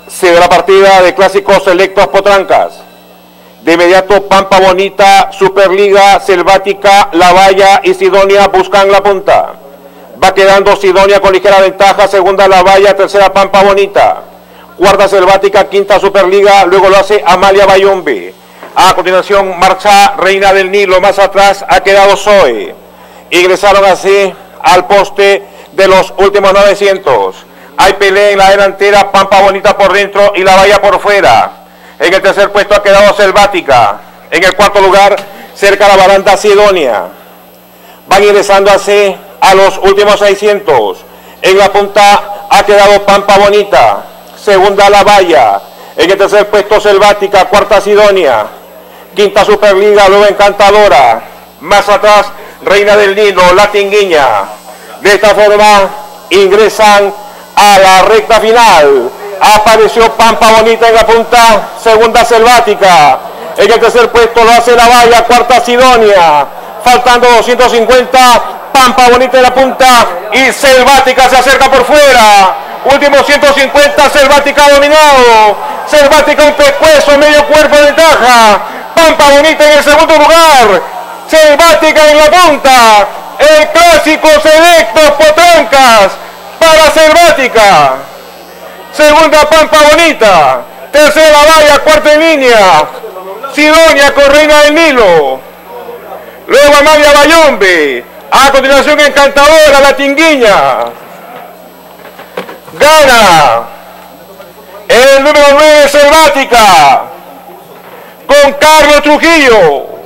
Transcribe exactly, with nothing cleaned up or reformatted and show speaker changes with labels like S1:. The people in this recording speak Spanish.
S1: Sigue la partida de Clásicos Selectos Potrancas. De inmediato Pampa Bonita, Superliga, Selvática, La Valla y Sidonia buscan la punta. Va quedando Sidonia con ligera ventaja, segunda La Valla, tercera Pampa Bonita. Cuarta Selvática, quinta Superliga, luego lo hace Amalia Bayombe. A continuación marcha Reina del Nilo, más atrás ha quedado Zoe. Ingresaron así al poste de los últimos novecientos. Hay pelea en la delantera, Pampa Bonita por dentro y La Valla por fuera. En el tercer puesto ha quedado Selvática. En el cuarto lugar, cerca a la baranda Sidonia. Van ingresando así a los últimos seiscientos. En la punta ha quedado Pampa Bonita. Segunda La Valla. En el tercer puesto Selvática, cuarta Sidonia. Quinta Superliga, luego Encantadora. Más atrás, Reina del Nilo, La Tinguiña. De esta forma ingresan a la recta final. Apareció Pampa Bonita en la punta, segunda Selvática. En el tercer puesto lo hace La Valla, cuarta Sidonia. Faltando doscientos cincuenta, Pampa Bonita en la punta y Selvática se acerca por fuera. Último ciento cincuenta, Selvática dominado. Selvática un pescuezo, medio cuerpo de ventaja. Pampa Bonita en el segundo lugar. Selvática en la punta. El Clásico Selectos Potrancas para Selvática. Segunda Pampa Bonita. Tercera La Valla, cuarta en línea Sidonia con Reina del Nilo. Luego Amalia Bayombe. A continuación Encantadora, La Tinguiña. Gana el número nueve Selvática con Carlos Trujillo.